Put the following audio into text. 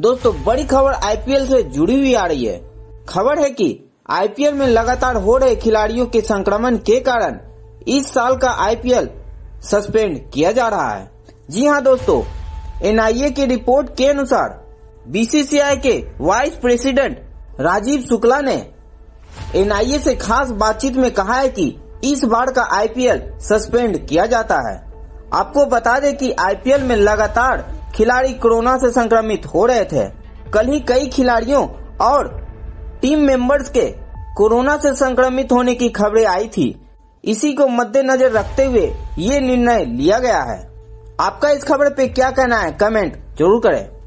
दोस्तों बड़ी खबर आईपीएल से जुड़ी हुई आ रही है। खबर है कि आईपीएल में लगातार हो रहे खिलाड़ियों के संक्रमण के कारण इस साल का आईपीएल सस्पेंड किया जा रहा है। जी हां दोस्तों, एनआईए की रिपोर्ट के अनुसार बीसीसीआई के वाइस प्रेसिडेंट राजीव शुक्ला ने एनआईए से खास बातचीत में कहा है कि इस बार का आईपीएल सस्पेंड किया जाता है। आपको बता दें कि आईपीएल में लगातार खिलाड़ी कोरोना से संक्रमित हो रहे थे। कल ही कई खिलाड़ियों और टीम मेंबर्स के कोरोना से संक्रमित होने की खबरें आई थी। इसी को मद्देनजर रखते हुए ये निर्णय लिया गया है। आपका इस खबर पे क्या कहना है, कमेंट जरूर करें।